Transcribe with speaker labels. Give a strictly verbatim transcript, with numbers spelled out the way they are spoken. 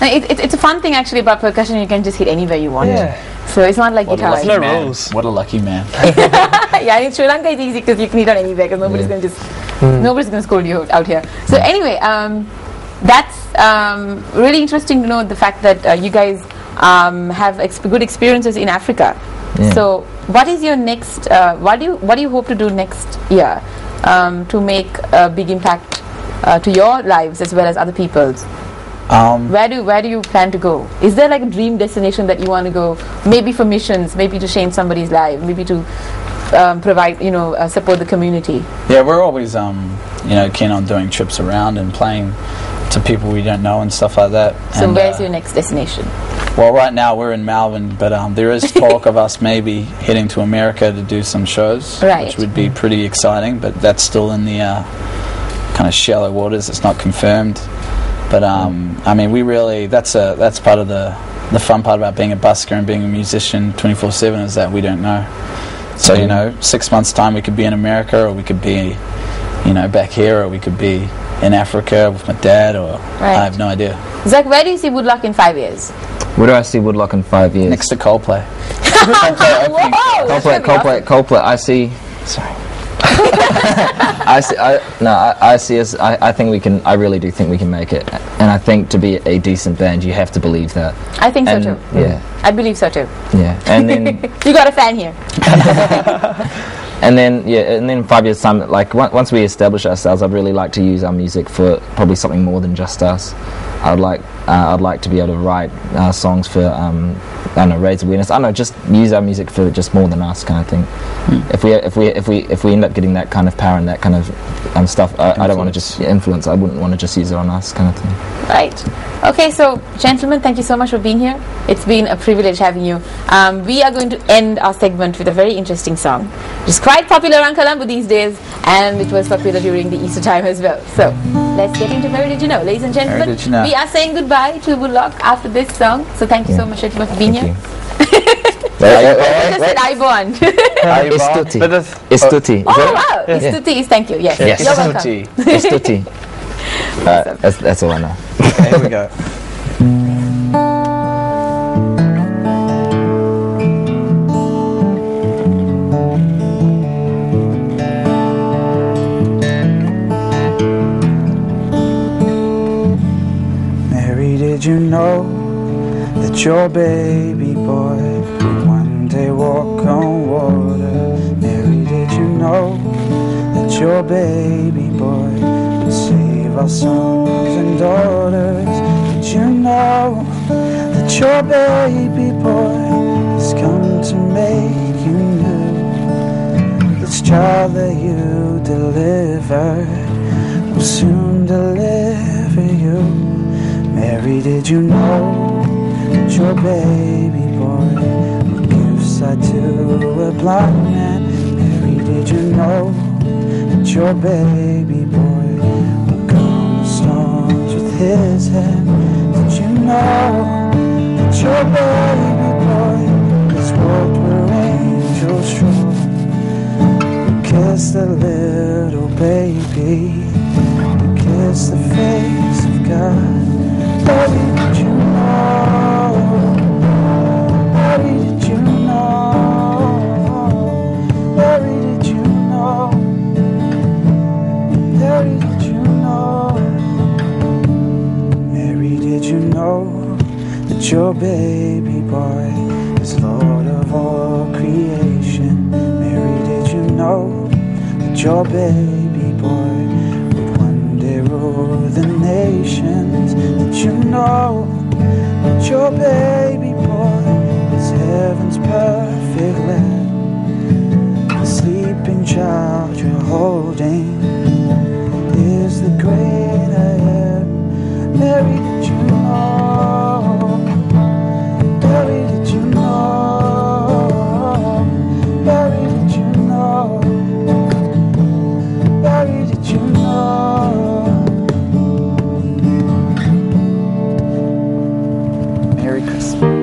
Speaker 1: It, it, it's a fun thing actually about percussion. You can just hit anywhere you want.
Speaker 2: Yeah.
Speaker 1: So it's not like
Speaker 3: What a
Speaker 1: guitar.
Speaker 3: lucky
Speaker 2: No
Speaker 3: man.
Speaker 2: rules.
Speaker 3: What a lucky man.
Speaker 1: Yeah, in Sri Lanka it's easy because you can hit on anywhere because nobody's
Speaker 4: Yeah.
Speaker 1: going to just nobody's going to scold you out here. So anyway, um, that's um, really interesting to know the fact that uh, you guys um, have exp- good experiences in Africa.
Speaker 4: Yeah.
Speaker 1: So what is your next? Uh, what do you what do you hope to do next year um, to make a big impact uh, to your lives as well as other people's?
Speaker 3: Um,
Speaker 1: Where do where do you plan to go? Is there like a dream destination that you want to go? Maybe for missions, maybe to change somebody's life, maybe to um, provide, you know, uh, support the community.
Speaker 3: yeah, we're always, um, you know, keen on doing trips around and playing to people we don't know and stuff like that.
Speaker 1: So
Speaker 3: and,
Speaker 1: where's
Speaker 3: uh,
Speaker 1: your next destination?
Speaker 3: Well, right now we're in Melbourne, but um, there is talk of us maybe heading to America to do some shows,
Speaker 1: Right.
Speaker 3: which would be pretty exciting. But that's still in the uh, kind of shallow waters. It's not confirmed. But um, I mean, we really that's a that's part of the the fun part about being a busker and being a musician twenty-four seven is that we don't know. So you know, six months time we could be in America, or we could be, you know, back here, or we could be in Africa with my dad, or
Speaker 1: Right.
Speaker 3: I have no idea.
Speaker 1: Zach, where do you see Woodlock in five years?
Speaker 4: Where do I see Woodlock in five years?
Speaker 3: Next to Coldplay.
Speaker 1: Whoa! that's
Speaker 4: Coldplay,
Speaker 1: gonna be
Speaker 4: Coldplay, Coldplay. I see. Sorry. I see. I, no, I, I see us. I, I think we can. I really do think we can make it. And I think to be a decent band, you have to believe that.
Speaker 1: awesome. I think
Speaker 4: And,
Speaker 1: so too.
Speaker 4: yeah.
Speaker 1: I believe so too.
Speaker 4: Yeah. And then,
Speaker 1: You got a fan here.
Speaker 4: and then, yeah, and then five years time, like on- once we establish ourselves, I'd really like to use our music for probably something more than just us. I'd like, uh, I'd like to be able to write uh, songs for, um, I don't know, raise awareness. I don't know, just use our music for just more than us, kind of thing. If we, if we, if we, if we end up getting that kind of power and that kind of um, stuff, I, I don't want to just yeah, influence. I wouldn't want to just use it on us, kind of thing.
Speaker 1: Right. Okay, so gentlemen, thank you so much for being here. It's been a privilege having you. Um, we are going to end our segment with a very interesting song. It's quite popular around Colombo these days, and it was popular during the Easter time as well. So let's get into Mary Did You Know. Ladies and gentlemen,
Speaker 3: Mary Did You Know.
Speaker 1: we are saying goodbye to Woodlock after this song. So thank you
Speaker 4: Yeah.
Speaker 1: so much, gentlemen, for being
Speaker 4: Thank
Speaker 1: here.
Speaker 4: you. Wait, wait, wait,
Speaker 1: Just
Speaker 4: wait,
Speaker 1: said
Speaker 4: wait.
Speaker 1: I bond.
Speaker 4: It's Tutti.
Speaker 2: But that's-
Speaker 4: It's Tutti. Is
Speaker 1: Oh
Speaker 4: that
Speaker 1: wow,
Speaker 4: Yeah.
Speaker 1: it's Tutti is thank you. Yes,
Speaker 4: Yes.
Speaker 1: you're welcome.
Speaker 3: Tutti.
Speaker 4: it? It's Tutti. Uh, that's, that's all I know.
Speaker 2: Here we go. Mary, did you know that your baby boy would one day walk on water? Mary, did you know that your baby boy would save our sons and daughters? Did you know that your baby boy has come to make you new? This child that you delivered will soon deliver you. Mary, did you know that your baby boy will give sight to a blind man? Mary, did you know that your baby boy will calm the storms with his hand? Did you know that your baby boy has walked where angels stroll? Kiss the little baby, kiss the face of God. Mary, did you know? Mary, did you know? Mary, did you know? Mary, did you know? Mary, did you know that your baby boy is Lord of all creation? Mary, did you know that your baby boy would one day rule the nations? Did you know that your baby boy is heaven's perfect lamb? The sleeping child you're holding is the great I am. Mary, did you know? Mary, did you know? Mary, did you know? Mary, did you know? Merry Christmas.